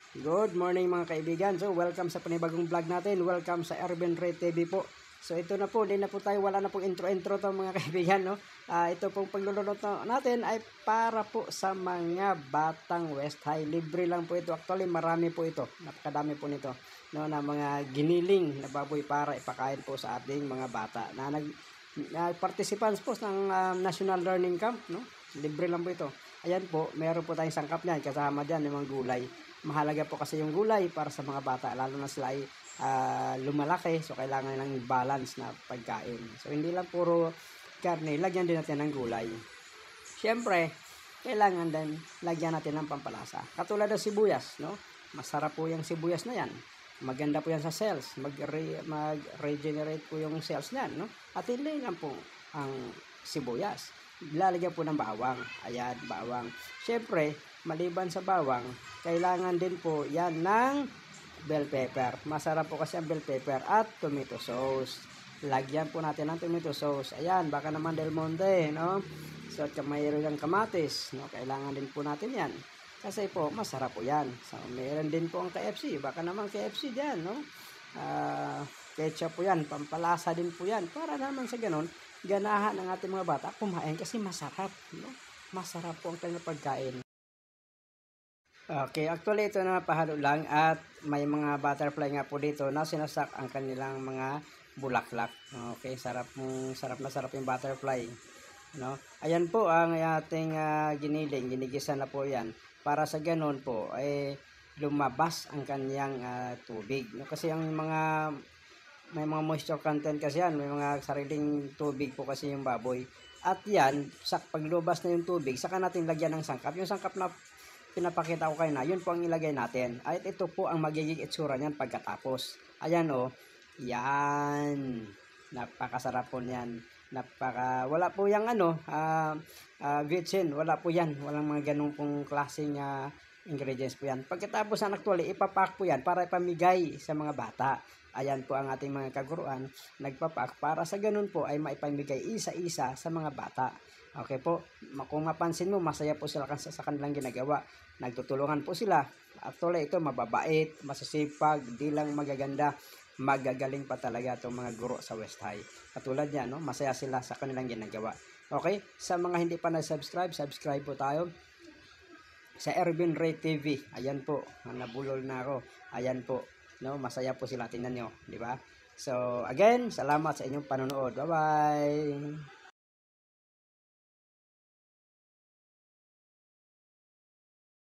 Good morning mga kaibigan. So welcome sa panibagong vlog natin. Welcome sa Erben Ray TV po. So ito na po, hindi na po tayo, wala na pong intro to mga kaibigan, no? Ito pong pagluluto natin ay para po sa mga batang West High. Libre lang po ito. Actually marami po ito. Napakadami po nito, no, na mga giniling na baboy para ipakain po sa ating mga bata na participants po ng National Learning Camp, no? Libre lang po ito. Ayan po, meron po tayong sangkap niyan, kasama diyan yung mga gulay. Mahalaga po kasi yung gulay para sa mga bata, lalo na sila ay lumalaki, so kailangan ng balance na pagkain. So hindi lang puro karne, lagyan din natin ng gulay. Siyempre, kailangan din lagyan natin ng pampalasa. Katulad ng sibuyas, no? Masarap po yung sibuyas na yan. Maganda po yan sa cells, mag-regenerate po yung cells niyan, no? At hindi lang po ang sibuyas. Lalagyan po ng bawang. Ayan, bawang. Siyempre, maliban sa bawang, kailangan din po yan ng bell pepper. Masarap po kasi ang bell pepper at tomato sauce. Lagyan po natin ng tomato sauce. Ayan, baka naman Del Monte, no? So, at mayroon ng kamatis, no? Kailangan din po natin yan. Kasi po, masarap po yan. So, mayroon din po ang KFC. Baka naman KFC dyan, no? Ketchup po yan. Pampalasa din po yan. Para naman sa ganun, ganahan ng ating mga bata kumain kasi masarap, no? Masarap po ang kanilang pagkain. Okay, actually ito na pahalo lang at may mga butterfly nga po dito na sinasak ang kanilang mga bulaklak. Okay, sarap na sarap yung butterfly, no? Ayan po ang ating giniling, ginigisa na po 'yan. Para sa ganun po ay lumabas ang kaniyang tubig, no? Kasi ang may mga moisture content kasi yan, may mga sariling tubig po kasi yung baboy. At yan, paglubas na yung tubig, saka natin lagyan ng sangkap. Yung sangkap na pinapakita ko kayo na, yun po ang ilagay natin. At ito po ang magiging itsura niyan pagkatapos. Ayan o, yan. Napakasarap po niyan. Wala po yung vitsin, wala po yan. Walang mga ganung pong klaseng ingredients po yan. Pagkatapos na actually, ipapak po yan para ipamigay sa mga bata. Ayan po ang ating mga kaguruan, nagpapak para sa ganun po ay maipamigay isa-isa sa mga bata. Okay po, kung mapansin mo, masaya po sila sa kanilang ginagawa. Nagtutulungan po sila. Actually, ito mababait, masasipag, di lang magaganda, magagaling pa talaga itong mga guro sa West High. Katulad niya, no? Masaya sila sa kanilang ginagawa. Okay, sa mga hindi pa na-subscribe, subscribe po tayo sa Erben Ray TV. Ayan po, nabulol na ako. Ayan po, no, masaya po sila, tingnan nyo, di ba? So again, salamat sa inyong panonood. Bye bye.